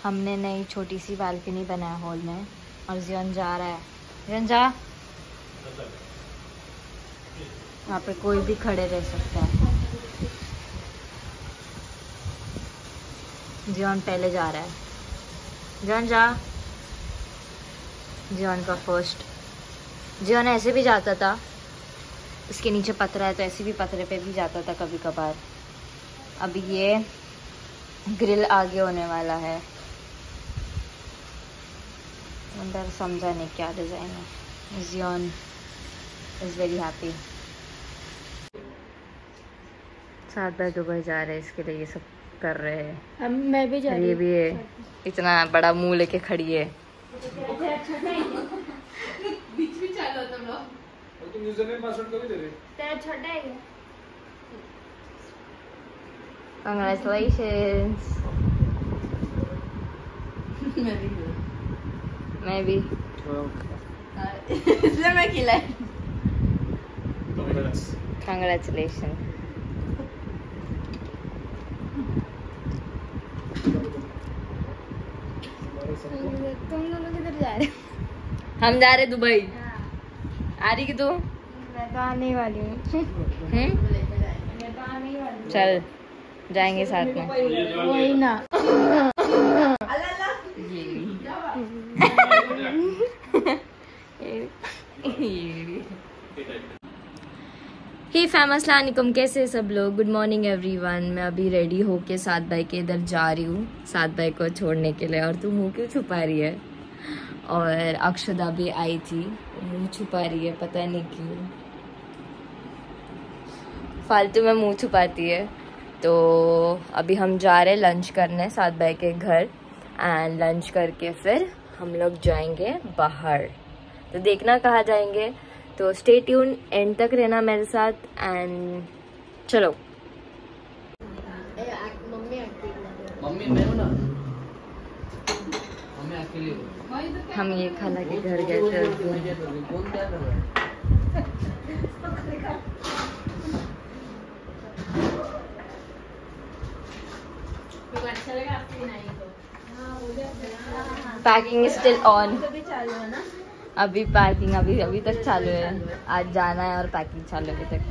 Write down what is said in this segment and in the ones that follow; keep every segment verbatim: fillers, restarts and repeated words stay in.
हमने नई छोटी सी बालकनी बनाया हॉल में और जियन जा रहा है। जियन जा, वहाँ पे कोई भी खड़े रह सकता है। जियन पहले जा रहा है। जियन जा। जियन का फर्स्ट। जियन ऐसे भी जाता था, इसके नीचे पत्थर है तो ऐसे भी पत्थर पे भी जाता था कभी कभार। अभी ये ग्रिल आगे होने वाला है। अंदर समझा नहीं क्या डिज़ाइन है। जियन इज़ वेरी हैप्पी। साथ भाई दुबई जा रहे हैं, इसके लिए ये सब कर रहे हैं। हम मैं भी जा रही हूँ। ये भी है, इतना बड़ा मुंह लेके खड़ी है। बीच में चालू तुम लोग। तुम यूजर नेम पासवर्ड कभी दे रहे? तेरा छोटा है क्या? Congratulations. मैं भी हूँ। मैं भी। इसलिए मैं खिलाई। Congratulations. तुम दोनों किधर जा रहे हो? हम जा रहे दुबई। आ रही कि तू? मैं तो आने वाली हूँ। हम्म? मैं तो आने वाली हूँ। चल जाएंगे साथ में। वही ना। ही फैमस अस्सलामुअलैकुम, कैसे सब लोग? Good morning everyone. मैं अभी रेडी होके सात भाई के इधर जा रही हूँ, सात भाई को छोड़ने के लिए। और तू मुंह क्यों छुपा रही है? और अक्षदा भी आई थी, मुंह छुपा रही है, पता नहीं क्यों, फालतू में मुंह छुपाती है। तो अभी हम जा रहे हैं लंच करने सात भाई के घर, एंड लंच करके फिर हम लोग जाएंगे बाहर। तो देखना कहाँ जाएंगे, तो स्टे ट्यून, एंड तक रहना मेरे साथ। एंड चलो। मम्मी मैं हूं ना, मम्मी अकेले हो। हम ये खाला के घर गए थे। कौन क्या कर रहा है? Packing still on. अभी पैकिंग अभी अभी तक चालू है। आज जाना है और पैकिंग चालू है अभी तक।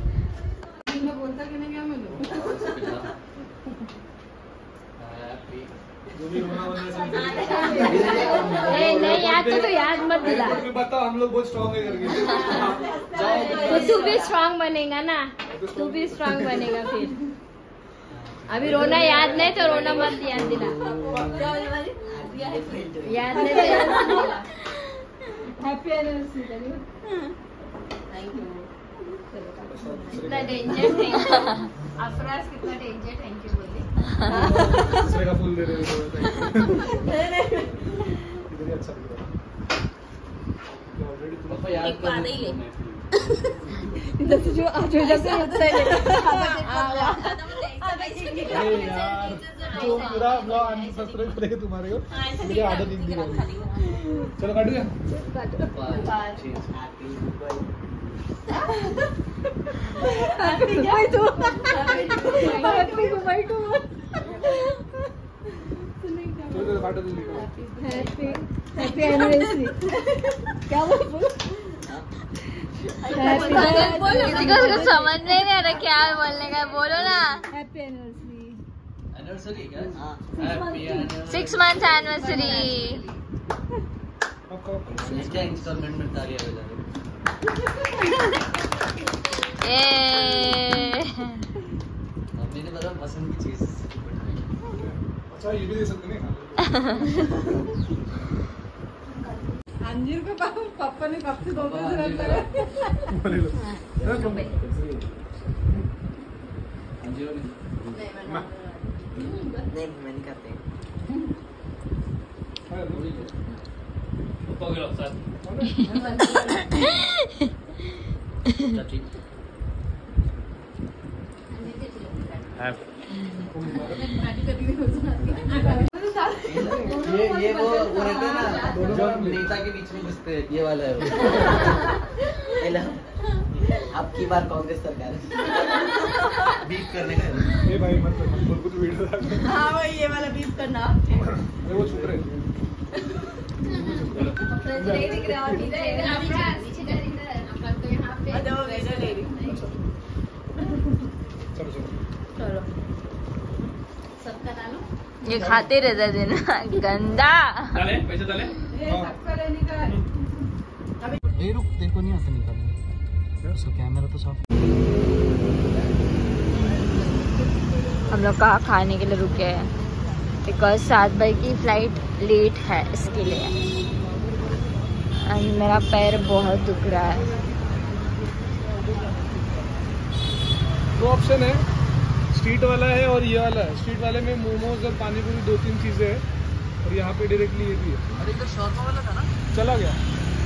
नहीं नहीं याद तो, तो याद मत दिला। बताओ, हम लोग बहुत स्ट्रॉन्ग है करके। तो तू भी स्ट्रांग बनेगा ना, तू भी स्ट्रांग बनेगा फिर। अभी रोना याद नहीं तो रोना मत याद दिला। याद नहीं तो याद दिला। Happy anniversary. Thank you. कितना डेंजर थे अफराज, कितना डेंजर थैंक यू बोले। दूसरे का फूल दे रहे हो। इधर ही अच्छा लग रहा है। ऑलरेडी तुम पापा याद एक बात ही ले। इधर से जो आज हो जाता है अच्छा है। अरे यार, जो पूरा ब्लॉग अनसब्सक्राइब करेगा तुम्हारे को, मुझे आदत ही नहीं है। चलो काट दिया। हैप्पी दुबई तो हैप्पी दुबई को चलो काट दो। Happy happy anniversary. क्या बोल? हैप्पी किसी को कुछ समझ नहीं आ रहा क्या बोलने का, बोलो ना। Happy anniversary. एनिवर्सरी क्या? हां, happy anniversary. Six month anniversary. इसका इंस्टॉलमेंट में तालियां बजा रहे। ये मम्मी ने बड़ा पसंद की चीज। अच्छा ये भी दे सकते नहीं। अंजीर को पापा ने कब से दो दो से रखा है। अंजीर नहीं, नहीं मैं नहीं करते। ऊपर गिरो सर। चाची ये ये वो वो रहता है ना, जो नेता के बीच में घुसते हैं, ये वाला है वो। आपकी बार कांग्रेस सरकार बीट करने का ए भाई मत मत बोल कुछ वीडियो डाल। हाँ वही ये वाला बीप करना। ये वो छूट रहे नहीं दिख रहा और इधर इधर इधर इधर अपन तो यहाँ पे अरे वो इधर ले रही। चलो चलो चलो सबका डालो। ये खाते रहता दिन गंदा। डाले पैसे डाले। सबका लेने का ए रुक तेरे को नहीं आता निकालना सो कैमरा तो साफ। हम लोग कहाँ खाने के लिए रुके हैं बिकॉज सात बजे की फ्लाइट लेट है इसके लिए। एंड मेरा पैर बहुत दुख रहा है। दो ऑप्शन है, स्ट्रीट वाला है और ये वाला है। स्ट्रीट वाले में मोमोज और पानी पूरी दो तीन चीजें हैं और यहाँ पे डायरेक्टली ये भी है। अरे इधर शॉर्मा वाला था ना, चला गया।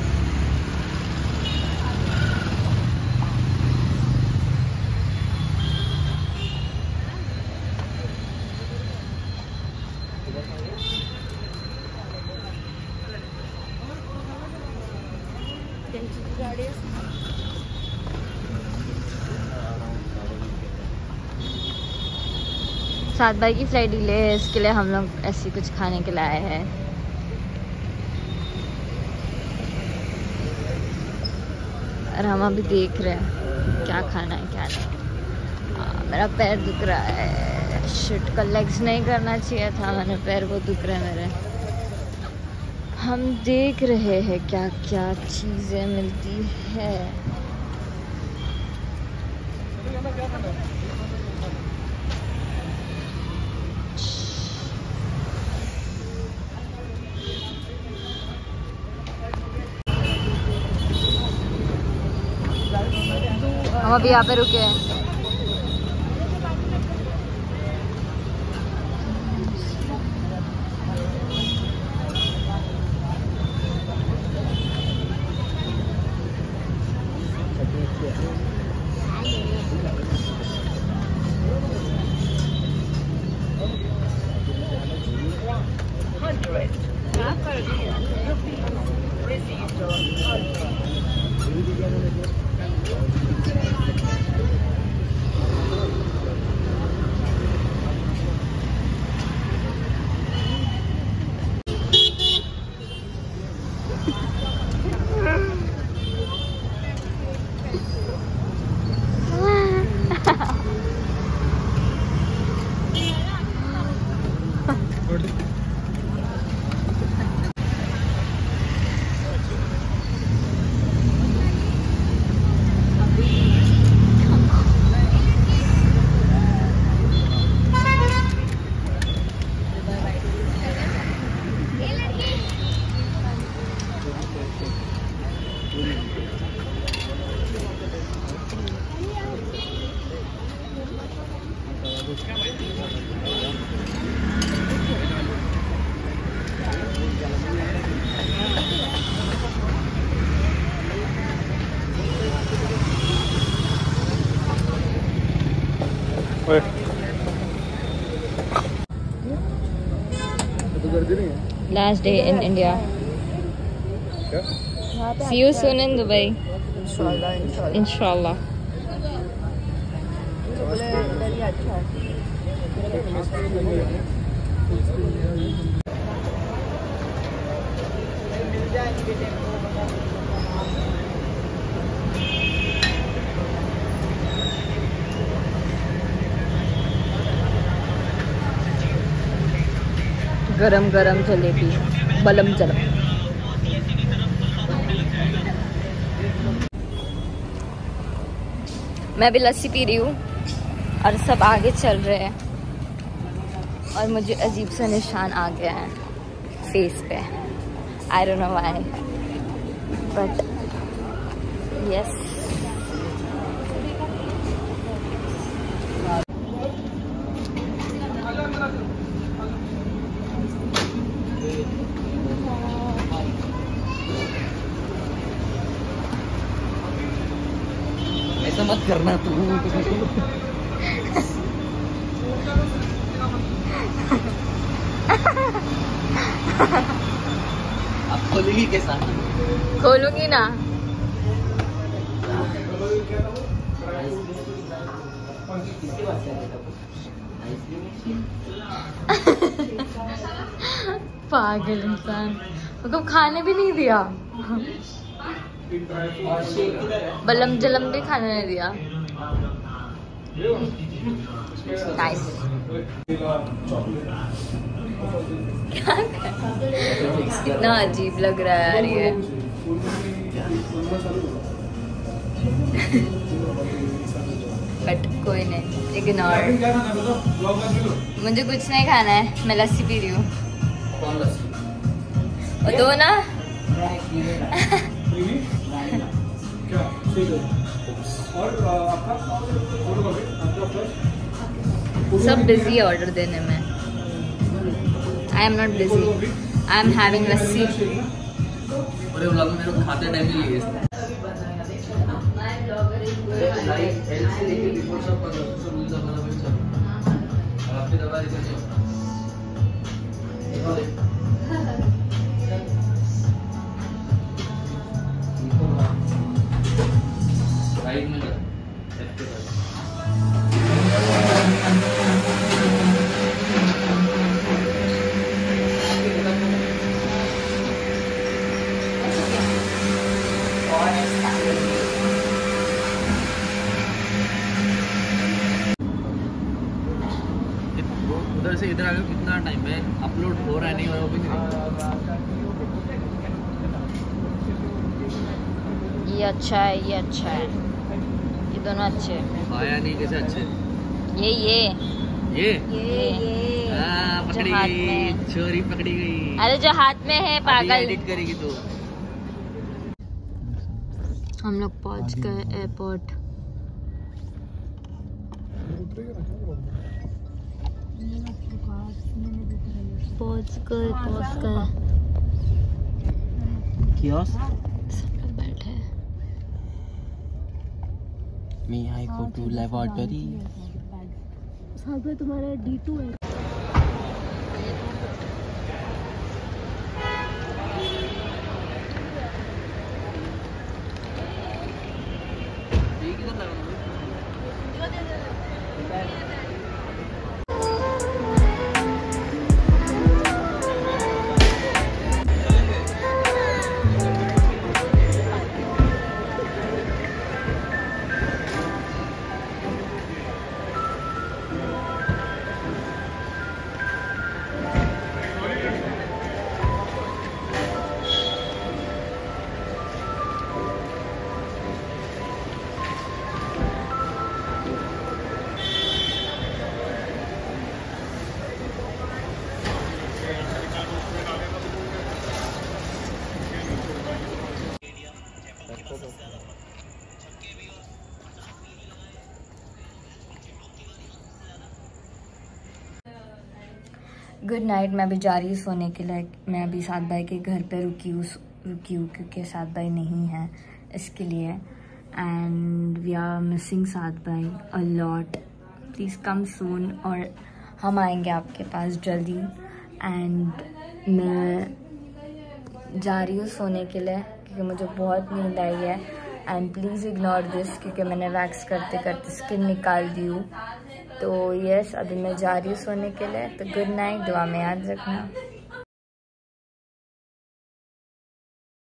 सात बजे की फ्लाइट डिले है इसके लिए हम लोग ऐसे कुछ खाने के लिए आए हैं। और हम अभी देख रहे हैं क्या खाना है क्या नहीं। आ, मेरा पैर दुख रहा है। शिट का लेग्स नहीं करना चाहिए था मैंने, पैर बहुत दुख रहे हैं मेरे। हम देख रहे हैं क्या क्या चीज़ें मिलती है। हम अभी यहाँ पे रुके हैं। Last day in India. See you soon in Dubai. इंशाल्लाह इंशाल्लाह Inshallah. इधर ही अच्छा है। गरम गरम जलेबी बलम जलम। मैं भी लस्सी पी रही हूँ और सब आगे चल रहे हैं और मुझे अजीब सा निशान आ गया है फेस पे। I don't know why but yes. ऐसा मत करना तू। अब खोलेगी के साथ? खोलूंगी ना। पागल इंसान, मतलब खाने भी नहीं दिया। बलम जलम भी खाने नहीं दिया। नाइस। कितना अजीब लग रहा है यार ये। बट कोई नहीं, इग्नोर। मुझे कुछ नहीं खाना है, मैं लस्सी पी रही हूँ। और दो ना। सब बिजी है ऑर्डर देने में। I am not busy, I am having lassi. पूरे व्लॉग में मेरे को खाते टाइम ही लिए राइट में उधर से इधर आगे कितना टाइम है? अपलोड हो रहा है, नहीं हो रहा वो भी नहीं। ये अच्छा है, ये अच्छा है, ये दोनों अच्छे हैं। आया नहीं कैसे अच्छे? ये ये ये ये ये हाँ, पकड़ी जो हाथ गई, में। चोरी पकड़ी गई। अरे जो हाथ में है पागल। एडिट करेगी तो। हम लोग पहुंच गए एयरपोर्ट। पहुंच गए पहुंच गए कियोस्क सब लोग बैठे हैं। Me I go to laboratory. साथ में तुम्हारा डी टू है। Good night. मैं अभी जा रही हूँ सोने के लिए। मैं अभी सात भाई के घर पे रुकी हूँ रुकी हूँ क्योंकि सात भाई नहीं है इसके लिए। एंड वी आर मिसिंग सात भाई अ लॉट। प्लीज़ कम सून और हम आएंगे आपके पास जल्दी। एंड मैं जा रही हूँ सोने के लिए क्योंकि मुझे बहुत नींद आई है। एंड प्लीज़ इग्नोर दिस क्योंकि मैंने वैक्स करते करते स्किन निकाल दी हूँ। तो यस, अभी मैं जा रही हूँ सोने के लिए। तो गुड नाइट, दुआ में याद रखना।